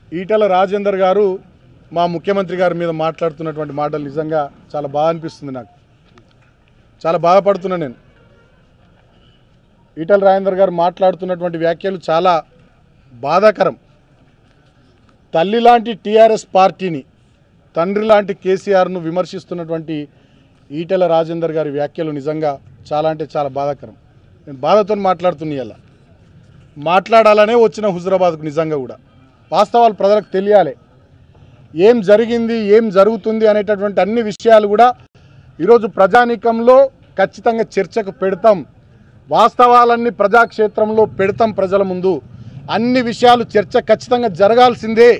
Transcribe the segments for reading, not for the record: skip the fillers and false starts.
ఈటెల రాజేందర్ గారు మా ముఖ్యమంత్రి గారి మీద మాట్లాడుతున్నటువంటి మాటలు నిజంగా చాలా బాగా అనిపిస్తుంది. నాకు చాలా బాధపడుతున్నా. నేను ఈటెల రాజేందర్ గారు మాట్లాడుతున్నటువంటి వ్యాఖ్యలు చాలా బాధాకరం. తల్లి లాంటి టీఆర్ఎస్ పార్టీని, తండ్రి లాంటి కేసీఆర్ను విమర్శిస్తున్నటువంటి ఈటెల రాజేందర్ గారి వ్యాఖ్యలు నిజంగా చాలా అంటే చాలా బాధాకరం. నేను బాధతో మాట్లాడుతున్నా. ఇలా మాట్లాడాలనే వచ్చిన హుజురాబాద్కు. నిజంగా కూడా వాస్తవాలు ప్రజలకు తెలియాలి. ఏం జరిగింది, ఏం జరుగుతుంది అనేటటువంటి అన్ని విషయాలు కూడా ఈరోజు ప్రజానీకంలో ఖచ్చితంగా చర్చకు పెడతాం. వాస్తవాలన్నీ ప్రజాక్షేత్రంలో పెడతాం. ప్రజల ముందు అన్ని విషయాలు చర్చ ఖచ్చితంగా జరగాల్సిందే.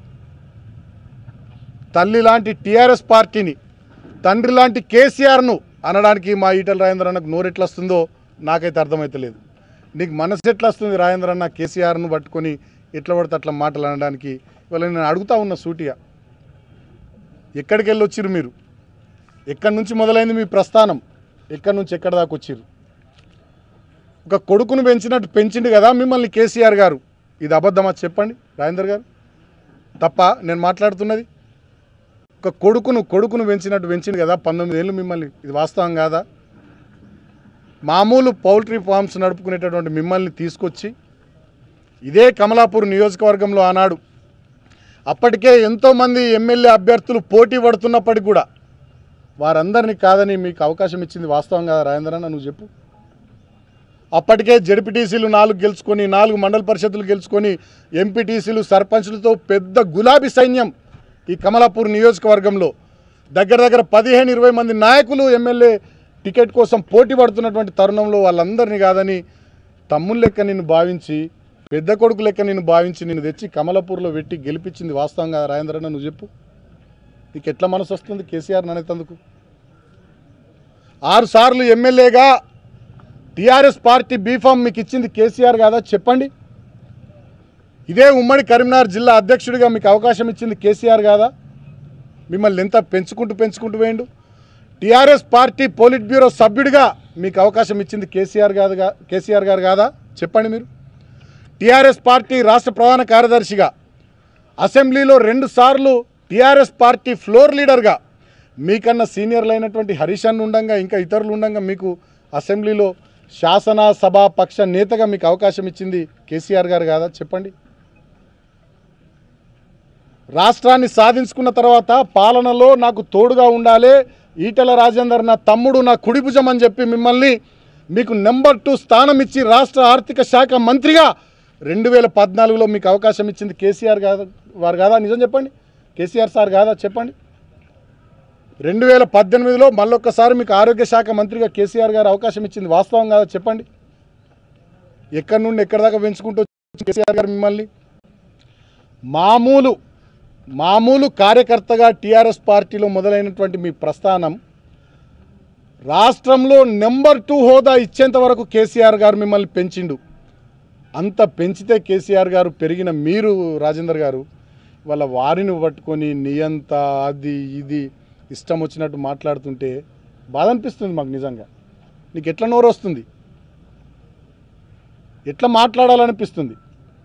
తల్లి లాంటి టీఆర్ఎస్ పార్టీని, తండ్రి లాంటి కేసీఆర్ను అనడానికి మా ఈటెల రాజేందర్ అన్నకు నోరెట్లా వస్తుందో నాకైతే అర్థమైతలేదు. నీకు మనసు ఎట్లా వస్తుంది రాజేందర్ అన్న కేసీఆర్ను పట్టుకొని ఎట్లా పడితే అట్లా మాటలు అనడానికి? ఇవాళ నేను అడుగుతా ఉన్న సూటిగా, ఎక్కడికి వెళ్ళి వచ్చిర్రు మీరు? ఎక్కడి నుంచి మొదలైంది మీ ప్రస్థానం? ఎక్కడి నుంచి ఎక్కడి దాకా వచ్చిర్రు? ఒక కొడుకును పెంచినట్టు పెంచిండు కదా మిమ్మల్ని కేసీఆర్ గారు. ఇది అబద్ధమా చెప్పండి రాజేందర్ గారు? తప్ప నేను మాట్లాడుతున్నది? ఒక కొడుకును పెంచినట్టు పెంచిండు కదా 19 ఏళ్ళు మిమ్మల్ని. ఇది వాస్తవం కాదా? మామూలు పౌల్ట్రీ ఫార్మ్స్ నడుపుకునేటటువంటి మిమ్మల్ని తీసుకొచ్చి ఇదే కమలాపూర్ నియోజకవర్గంలో ఆనాడు అప్పటికే ఎంతోమంది ఎమ్మెల్యే అభ్యర్థులు పోటీ పడుతున్నప్పటికీ కూడా వారందరినీ కాదని మీకు అవకాశం ఇచ్చింది వాస్తవం కదా రాజేందర్ అన్న? నువ్వు చెప్పు. అప్పటికే జడ్పీటీసీలు 4 గెలుచుకొని, 4 మండల పరిషత్తులు గెలుచుకొని, ఎంపీటీసీలు, సర్పంచ్లతో పెద్ద గులాబీ సైన్యం ఈ కమలాపూర్ నియోజకవర్గంలో. దగ్గర 15-20 మంది నాయకులు ఎమ్మెల్యే టికెట్ కోసం పోటీ పడుతున్నటువంటి తరుణంలో వాళ్ళందరినీ కాదని తమ్ముళ్ళ లెక్క నిన్ను భావించి, పెద్ద కొడుకు లెక్క నిన్ను భావించి నిన్ను తెచ్చి కమలాపూర్లో పెట్టి గెలిపించింది వాస్తవం కదా రాజేందర్ అన్న? నువ్వు చెప్పు. నీకు ఎట్లా మనసు వస్తుంది కేసీఆర్ అనేందుకు? 6 సార్లు ఎమ్మెల్యేగా టీఆర్ఎస్ పార్టీ బీఫామ్ మీకు ఇచ్చింది కేసీఆర్ కాదా చెప్పండి? ఇదే ఉమ్మడి కరీంనగర్ జిల్లా అధ్యక్షుడిగా మీకు అవకాశం ఇచ్చింది కేసీఆర్ కాదా? మిమ్మల్ని ఎంత పెంచుకుంటూ వేయండు. టీఆర్ఎస్ పార్టీ పోలిట్ బ్యూరో సభ్యుడిగా మీకు అవకాశం ఇచ్చింది కేసీఆర్ గారు కాదా చెప్పండి మీరు? టీఆర్ఎస్ పార్టీ రాష్ట్ర ప్రధాన కార్యదర్శిగా, అసెంబ్లీలో 2 సార్లు టీఆర్ఎస్ పార్టీ ఫ్లోర్ లీడర్గా, మీకన్నా సీనియర్లు అయినటువంటి హరీష్ అన్న ఉండంగా, ఇంకా ఇతరులు ఉండంగా మీకు అసెంబ్లీలో శాసనసభా పక్ష నేతగా మీకు అవకాశం ఇచ్చింది కేసీఆర్ గారు కాదా చెప్పండి? రాష్ట్రాన్ని సాధించుకున్న తర్వాత పాలనలో నాకు తోడుగా ఉండాలి, ఈటెల రాజేందర్ నా తమ్ముడు, నా కుడిభుజం అని చెప్పి మిమ్మల్ని మీకు నెంబర్ 2 స్థానం ఇచ్చి రాష్ట్ర ఆర్థిక శాఖ మంత్రిగా 2014లో మీకు అవకాశం ఇచ్చింది కేసీఆర్ వారు కాదా? నిజం చెప్పండి. కేసీఆర్ సార్ కాదా చెప్పండి? 2018లో మళ్ళొక్కసారి మీకు ఆరోగ్య శాఖ మంత్రిగా కేసీఆర్ గారు అవకాశం ఇచ్చింది వాస్తవం కాదా చెప్పండి? ఎక్కడి నుండి ఎక్కడి దాకా పెంచుకుంటూ కేసీఆర్ గారు మిమ్మల్ని మామూలు కార్యకర్తగా టీఆర్ఎస్ పార్టీలో మొదలైనటువంటి మీ ప్రస్థానం రాష్ట్రంలో నెంబర్ 2 హోదా ఇచ్చేంత వరకు కేసీఆర్ గారు మిమ్మల్ని పెంచిండు. అంత పెంచితే కేసీఆర్ గారు పెరిగిన మీరు రాజేందర్ గారు వాళ్ళ వారిని పట్టుకొని నియంత అది ఇది ఇష్టం వచ్చినట్టు మాట్లాడుతుంటే బాధ అనిపిస్తుంది మాకు నిజంగా. నీకు ఎట్లా నోరు వస్తుంది? ఎట్లా మాట్లాడాలనిపిస్తుంది?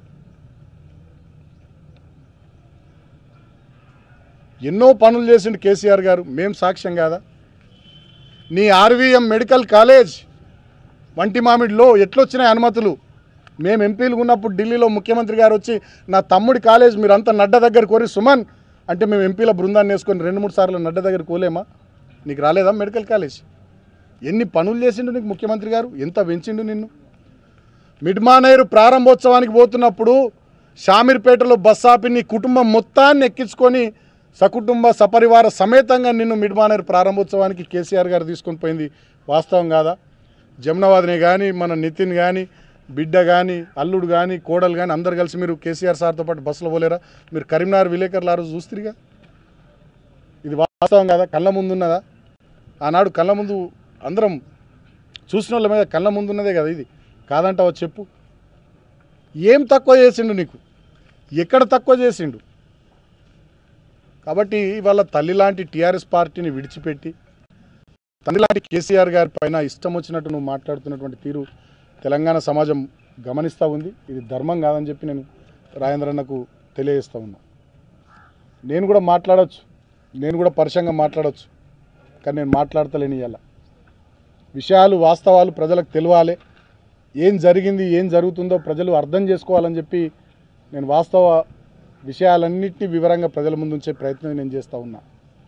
ఎన్నో పనులు చేసిండు కేసీఆర్ గారు, మేం సాక్ష్యం కాదా? నీ ఆర్వీఎం మెడికల్ కాలేజ్ వంటి మామిడిలో ఎట్లొచ్చినాయి అనుమతులు? మేము ఎంపీలు ఉన్నప్పుడు ఢిల్లీలో ముఖ్యమంత్రి గారు వచ్చి నా తమ్ముడి కాలేజ్ మీరంతా నడ్డ దగ్గర కోరి సుమన్ అంటే మేము ఎంపీల బృందాన్ని వేసుకొని 2-3 సార్లు నడ్డ దగ్గర కోలేమా? నీకు రాలేదా మెడికల్ కాలేజ్? ఎన్ని పనులు చేసిండు నీకు ముఖ్యమంత్రి గారు? ఎంత పెంచిండు నిన్ను? మిడ్మానేరు ప్రారంభోత్సవానికి పోతున్నప్పుడు షామీర్పేటలో బస్ ఆపి నీ కుటుంబం మొత్తాన్ని ఎక్కించుకొని సకుటుంబ సపరివార సమేతంగా నిన్ను మిడ్మానేరు ప్రారంభోత్సవానికి కేసీఆర్ గారు తీసుకొని పోయింది వాస్తవం కాదా? జమునాబాద్ని కానీ, మన నితిన్ కానీ, బిడ్డ కానీ, అల్లుడు కానీ, కోడలు కానీ అందరు కలిసి మీరు కేసీఆర్ సార్తో పాటు బస్సులో పోలేరా? మీరు కరీంనగర్ విలేకరులు ఆ రోజు చూస్తురిగా. ఇది వాస్తవం కాదా? కళ్ళ ముందు ఉన్నదా? ఆనాడు కళ్ళ ముందు అందరం చూసిన వాళ్ళ మీద కళ్ళ ముందు ఉన్నదే కదా. ఇది కాదంటావా చెప్పు? ఏం తక్కువ చేసిండు నీకు? ఎక్కడ తక్కువ చేసిండు? కాబట్టి ఇవాళ తల్లి లాంటి టీఆర్ఎస్ పార్టీని విడిచిపెట్టి తండ్రి లాంటి కేసీఆర్ గారి పైన ఇష్టం వచ్చినట్టు నువ్వు మాట్లాడుతున్నటువంటి తీరు తెలంగాణ సమాజం గమనిస్తూ ఉంది. ఇది ధర్మం కాదని చెప్పి నేను రాజేంద్ర అన్నకు తెలియజేస్తూ ఉన్నా. నేను కూడా మాట్లాడవచ్చు, నేను కూడా పరుషంగా మాట్లాడవచ్చు, కానీ నేను మాట్లాడతలేని ఇవాళ విషయాలు వాస్తవాలు ప్రజలకు తెలియాలి, ఏం జరిగింది ఏం జరుగుతుందో ప్రజలు అర్థం చేసుకోవాలని చెప్పి నేను వాస్తవ విషయాలన్నింటినీ వివరంగా ప్రజల ముందు ఉంచే ప్రయత్నం నేను చేస్తూ ఉన్నా.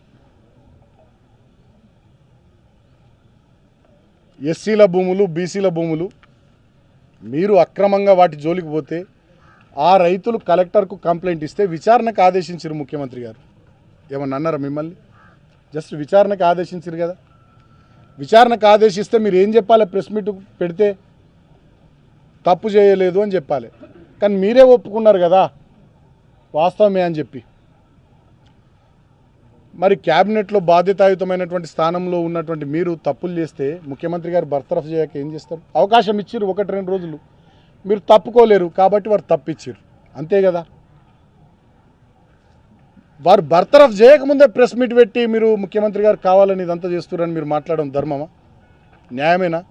ఎస్సీల భూములు బీసీల భూములు మీరు అక్రమంగా వాటి జోలికి పోతే ఆ రైతులు కలెక్టర్కు కంప్లైంట్ ఇస్తే విచారణకు ఆదేశించారు ముఖ్యమంత్రి గారు. ఏమన్నా అన్నారా మిమ్మల్ని? జస్ట్ విచారణకు ఆదేశించారు కదా. విచారణకు ఆదేశిస్తే మీరు ఏం చెప్పాలి? ప్రెస్ మీట్ పెడితే తప్పు చేయలేదు అని చెప్పాలి. కానీ మీరే ఒప్పుకున్నారు కదా వాస్తవమే అని చెప్పి. మరి క్యాబినెట్లో బాధ్యతాయుతమైనటువంటి స్థానంలో ఉన్నటువంటి మీరు తప్పులు చేస్తే ముఖ్యమంత్రి గారు బర్తరఫ్ చేయక ఏం చేస్తారు? అవకాశం ఇచ్చిర్రు 1-2 రోజులు, మీరు తప్పుకోలేరు కాబట్టి వారు తప్పిచ్చిర్రు, అంతే కదా. వారు బర్తరఫ్ చేయకముందే ప్రెస్ మీట్ పెట్టి మీరు ముఖ్యమంత్రి గారు కావాలని ఇదంతా చేస్తున్నారని మీరు మాట్లాడడం ధర్మమా, న్యాయమేనా?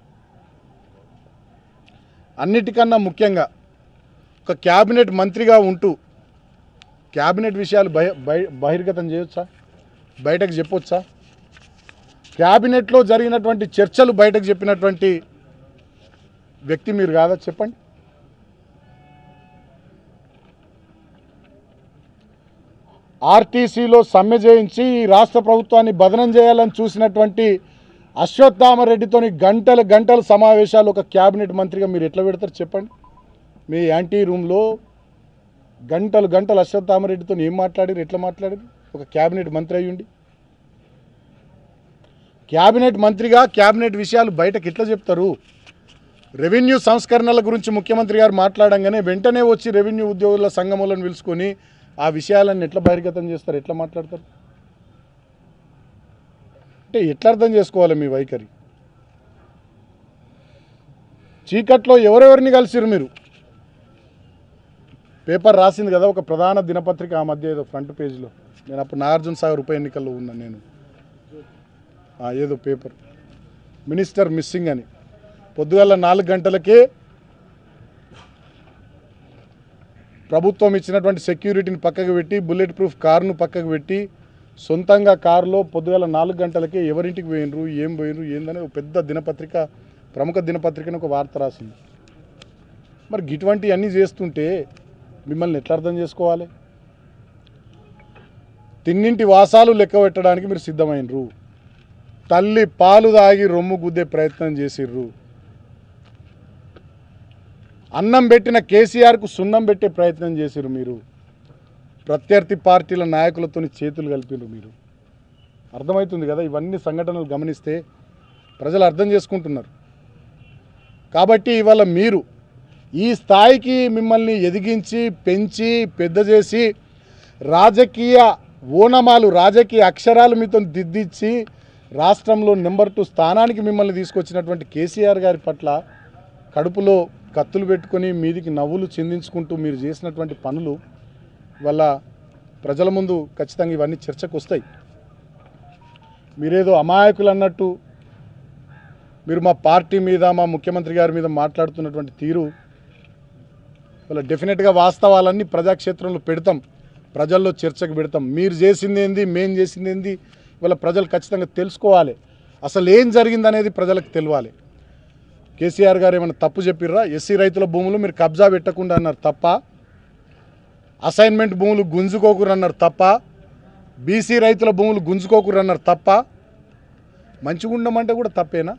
అన్నిటికన్నా ముఖ్యంగా ఒక క్యాబినెట్ మంత్రిగా ఉంటూ క్యాబినెట్ విషయాలు బహిర్గతం చేయొచ్చా? బయటకు చెప్పొచ్చా? క్యాబినెట్లో జరిగినటువంటి చర్చలు బయటకు చెప్పినటువంటి వ్యక్తి మీరు కాదా? చెప్పండి. ఆర్టీసీలో సమ్మె చేయించి రాష్ట్ర ప్రభుత్వాన్ని బదనం చేయాలని చూసినటువంటి అశ్వత్థామరెడ్డితోని గంటలు సమావేశాలు ఒక క్యాబినెట్ మంత్రిగా మీరు ఎట్లా పెడతారు చెప్పండి? మీ యాంటీ రూమ్లో గంటలు అశ్వత్థామరెడ్డితో ఏం మాట్లాడారు, ఎట్లా మాట్లాడారు? ఒక క్యాబినెట్ మంత్రి అయ్యుండి క్యాబినెట్ మంత్రిగా క్యాబినెట్ విషయాలు బయటకు ఎట్లా చెప్తారు? రెవెన్యూ సంస్కరణల గురించి ముఖ్యమంత్రి గారు మాట్లాడంగానే వెంటనే వచ్చి రెవెన్యూ ఉద్యోగుల సంఘములను పిలుచుకొని ఆ విషయాలన్నీ ఎట్లా బహిర్గతం చేస్తారు, ఎట్లా మాట్లాడతారు? అంటే ఎట్లా అర్థం చేసుకోవాలి మీ వైఖరి? చీకట్లో ఎవరెవరిని కలిసిరు మీరు? పేపర్ రాసింది కదా ఒక ప్రధాన దినపత్రిక ఆ మధ్య ఏదో ఫ్రంట్ పేజ్లో, నేను అప్పుడు నాగార్జున సాగర్ ఉప ఎన్నికల్లో ఉన్నా, నేను ఏదో పేపర్ మినిస్టర్ మిస్సింగ్ అని పొద్దుగల 4 గంటలకే ప్రభుత్వం ఇచ్చినటువంటి సెక్యూరిటీని పక్కకు పెట్టి బుల్లెట్ ప్రూఫ్ కారును పక్కకు పెట్టి సొంతంగా కారులో పొద్దుగల 4 గంటలకే ఎవరింటికి పోయినరు, ఏం పోయినరు, ఏందని ఒక పెద్ద దినపత్రిక, ప్రముఖ దినపత్రికని ఒక వార్త రాసింది. మరి ఇటువంటివన్నీ చేస్తుంటే మిమ్మల్ని ఎట్లా అర్థం చేసుకోవాలి? తిన్నింటి వాసాలు లెక్క పెట్టడానికి మీరు సిద్ధమైనరు, తల్లి పాలు తాగి రొమ్ము గుద్దే ప్రయత్నం చేసిర్రు, అన్నం పెట్టిన కేసీఆర్కు సున్నం పెట్టే ప్రయత్నం చేసిర్రు, మీరు ప్రత్యర్థి పార్టీల నాయకులతో చేతులు కలిపినారు. మీరు అర్థమవుతుంది కదా, ఇవన్నీ సంఘటనలు గమనిస్తే ప్రజలు అర్థం చేసుకుంటున్నారు. కాబట్టి ఇవాళ మీరు ఈ స్థాయికి మిమ్మల్ని ఎదిగించి పెంచి పెద్ద చేసి రాజకీయ ఓనమాలు రాజకీయ అక్షరాలు మీతో దిద్దించి రాష్ట్రంలో నెంబర్ 2 స్థానానికి మిమ్మల్ని తీసుకొచ్చినటువంటి కేసీఆర్ గారి పట్ల కడుపులో కత్తులు పెట్టుకొని మీదికి నవ్వులు చిందించుకుంటూ మీరు చేసినటువంటి పనులు వల్ల ప్రజల ముందు ఖచ్చితంగా ఇవన్నీ చర్చకు వస్తాయి. మీరేదో అమాయకులు అన్నట్టు మీరు మా పార్టీ మీద మా ముఖ్యమంత్రి గారి మీద మాట్లాడుతున్నటువంటి తీరు వల్ల డెఫినెట్గా వాస్తవాలన్నీ ప్రజాక్షేత్రంలో పెడతాం, ప్రజల్లో చర్చకు పెడతాం. మీరు చేసింది ఏంది, మేం చేసింది ఏంది ఇవాళ ప్రజలు ఖచ్చితంగా తెలుసుకోవాలి. అసలు ఏం జరిగిందనేది ప్రజలకు తెలియాలి. కేసీఆర్ గారు ఏమైనా తప్పు చెప్పిర్రా? ఎస్సీ రైతుల భూములు మీరు కబ్జా పెట్టకుండా అన్నారు తప్ప, అసైన్మెంట్ భూములు గుంజుకోకూరు అన్నారు తప్ప, బీసీ రైతుల భూములు గుంజుకోకూరు అన్నారు తప్ప, మంచిగా ఉండమంటే కూడా తప్పేనా?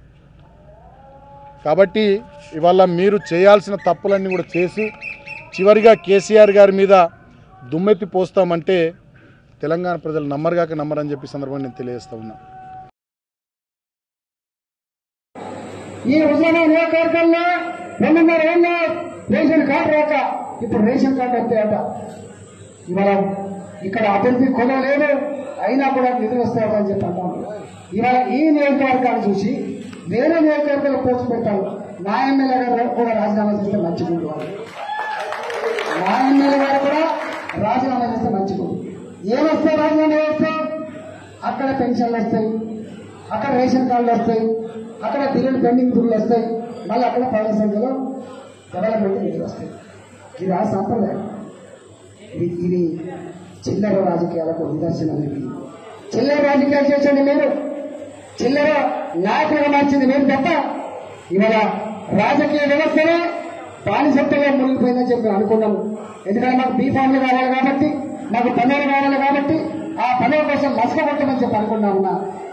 కాబట్టి ఇవాళ మీరు చేయాల్సిన తప్పులన్నీ కూడా చేసి చివరిగా కేసీఆర్ గారి మీద దుమ్మెత్తి పోస్తామంటే తెలంగాణ ప్రజలు నమ్మరుగాక నమ్మరని చెప్పి సందర్భంగా నేను తెలియజేస్తా ఉన్నా. ఈ హుజూర్ నియోజకవర్గంలో 2.5 ఏళ్ళ రేషన్ కార్డు రాక ఇప్పుడు రేషన్ కార్డు వస్తాయట. ఇవాళ ఇక్కడ అభివృద్ధి కొనం లేదు, అయినా కూడా నిధులు వస్తాయని చెప్పి అంటాం. ఇవాళ ఈ నియోజకవర్గాన్ని చూసి వేరే నియోజకవర్గాలు పోస్ట్ పెట్టాలి. నా ఎమ్మెల్యే గారు కూడా రాజీనామా చేస్తే మంచిగుండు, నా ఎమ్మెల్యే గారు కూడా రాజీనామా చేస్తే మంచిగుండు. ఏమొస్తాయి రాజీనామా చేస్తే? అక్కడ పెన్షన్లు వస్తాయి, అక్కడ రేషన్ కార్డులు వస్తాయి, అక్కడ బిల్లులు పెండింగ్ బిల్లులు వస్తాయి, మళ్ళీ అక్కడ 10 సంఖ్యలో డెవలప్మెంట్ నిధులు వస్తాయి. ఇది ఆ సంప్రదాయం. ఇది చిల్లర రాజకీయాలకు నిదర్శనం. ఇది చిల్లర రాజకీయాలు చేసండి మీరు, చిల్లర నాయకులుగా మార్చింది మీరు తప్ప ఇవాళ రాజకీయ వ్యవస్థనే బానిసత్తుగా మునిగిపోయిందని చెప్పి అనుకున్నాము. ఎందుకంటే మాకు బీఫామ్లు కావాలి కాబట్టి, మాకు పనులు కావాలి కాబట్టి ఆ పనుల కోసం మసక కొట్టమని చెప్పి అనుకున్నామన్నా.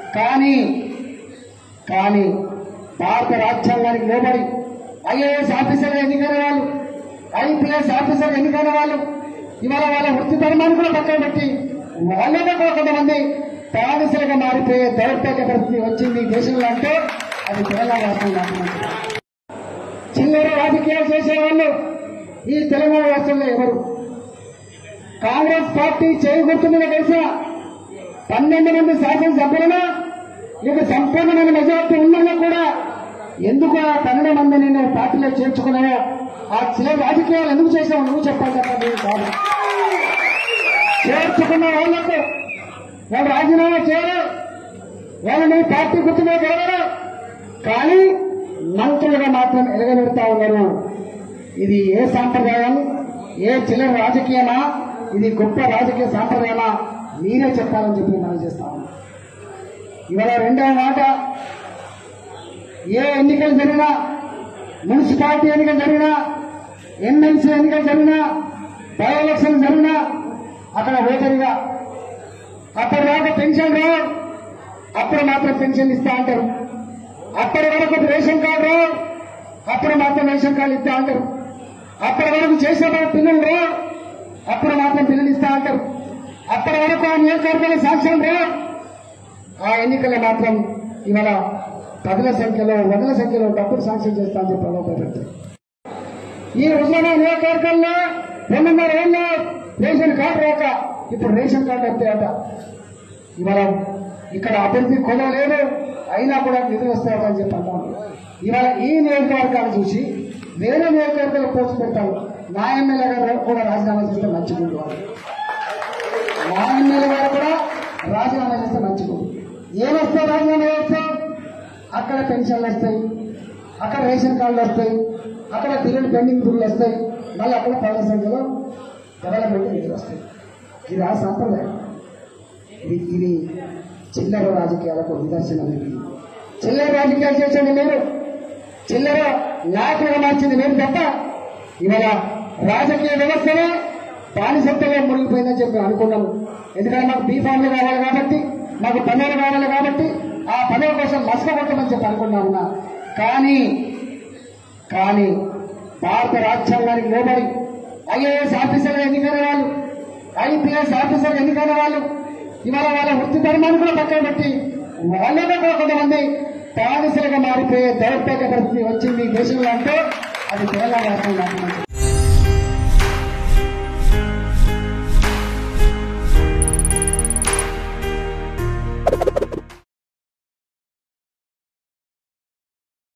కానీ భారత రాజ్యాంగానికి లోబడి ఐఏఎస్ ఆఫీసర్లు ఎన్నికైన వాళ్ళు, ఐపీఎస్ ఆఫీసర్లు ఎన్నికైన వాళ్ళు ఇవాళ వాళ్ళ వృత్తి ధర్మాన్ని కూడా పక్కన పెట్టి వాళ్ళనే కూడా కొంతమంది బానిసలుగా మారిపోయే దౌర్భాగ్య పరిస్థితి వచ్చింది ఈ దేశంలో అంటే అది తెలంగాణ రాష్ట్రంలో. చిల్లర రాజకీయాలు చేసేవాళ్ళు ఈ తెలంగాణ రాష్ట్రంలో ఎవరు? కాంగ్రెస్ పార్టీ చేయి గుర్తు మీద కలిసిన 12 మంది శాసనసభ్యులను నీకు సంపూర్ణమైన మెజార్టీ ఉన్నా కూడా ఎందుకు ఆ 12 మందిని నేను పార్టీలో చేర్చుకున్నావో, ఆ చిల్లర రాజకీయాలు ఎందుకు చేసావు నువ్వు చెప్పాలి తప్ప నేను కాదు. చేర్చుకున్న వాళ్లకు వాళ్ళు రాజీనామా చేయరు, వాళ్ళని పార్టీ గుర్తు మీద గెలవరు, కానీ మంత్రులుగా మాత్రం ఎలగబెడతా ఉన్నారు. ఇది ఏ సాంప్రదాయం? ఏ చిల్లర రాజకీయమా? ఇది గొప్ప రాజకీయ సాంప్రదాయమా? మీరే చెప్పాలని చెప్పి మనం చేస్తా ఉన్నాం. ఇవాళ రెండవ మాట, ఏ ఎన్నికలు జరిగినా, మున్సిపాలిటీ ఎన్నికలు జరిగినా, ఎమ్మెల్సీ ఎన్నికలు జరిగినా, బై ఎలక్షన్ జరిగినా అక్కడ ఓటరిగా అప్పటిదాకా పెన్షన్ రావు, అప్పుడు మాత్రం పెన్షన్ ఇస్తా అంటారు. అప్పటి వరకు రేషన్ కార్డు రావు, అప్పుడు మాత్రం రేషన్ కార్డు ఇస్తా అంటారు. అప్పటి వరకు చేసిన పిల్లలు రావు, అప్పుడు మాత్రం పిల్లలు ఇస్తా అంటారు. అప్పటి వరకు ఆ నియోజకవర్గాల సాక్ష్యం రావు, ఆ ఎన్నికల్లో మాత్రం ఇవాళ 10ల సంఖ్యలో 100ల సంఖ్యలో డబ్బులు సాంక్షన్ చేస్తా అని చెప్పి ఆలోచన. ఈ హుజూరాబాద్ నియోజకవర్గంలో 2.5 ఏళ్ళ రేషన్ కార్డు రాక ఇప్పుడు రేషన్ కార్డు వస్తాయట. ఇవాళ ఇక్కడ అభివృద్ధి కొన లేదు, అయినా కూడా నిధులు వస్తాయట అని చెప్పి అంటాను. ఇవాళ ఈ నియోజకవర్గాలు చూసి వేరే నియోజకవర్గాలు పోస్ట్ పెట్టాలి. నా ఎమ్మెల్యే గారు కూడా రాజీనామా చేస్తే మంచిగుండు, నా ఎమ్మెల్యే గారు కూడా రాజీనామా చేస్తే మంచిగుండు. ఏమొస్తాయి రాజీనామా చేస్తే? అక్కడ పెన్షన్లు వస్తాయి, అక్కడ రేషన్ కార్డులు వస్తాయి, అక్కడ బిల్లులు పెండింగ్ బిల్లులు వస్తాయి, మళ్ళీ అక్కడ 10ల సంఖ్యలో డెవలప్మెంట్ నిధులు వస్తాయి. ఇది ఆ సాంప్రదాయం. ఇది చిల్లర రాజకీయాలకు నిదర్శనం. ఇది చిల్లర రాజకీయాలు చేసండి మీరు, చిల్లర నాయకులుగా మార్చింది మీరు తప్ప ఇవాళ రాజకీయ వ్యవస్థనే బానిసత్తుగా మునిగిపోయిందని చెప్పి అనుకున్నాము. ఎందుకంటే మాకు బీఫామ్లు కావాలి కాబట్టి, మాకు పనులు కావాలి కాబట్టి ఆ పనుల కోసం మసక కొట్టమని చెప్పి అనుకున్నామన్నా. కానీ భారత రాజ్యాంగానికి లోబడి ఐఏఎస్ ఆఫీసర్లు ఎన్నికైన వాళ్ళు, ఐపీఎస్ ఆఫీసర్లు ఎన్నికైన వాళ్ళు ఇవాళ వాళ్ళ వృత్తి ధర్మాన్ని కూడా పక్కన పెట్టి వాళ్ళనే కూడా కొంతమంది బానిసలుగా మారిపోయే దౌర్భాగ్య పరిస్థితి వచ్చింది ఈ దేశంలో అంటే అది తెలంగాణ రాష్ట్రంలో.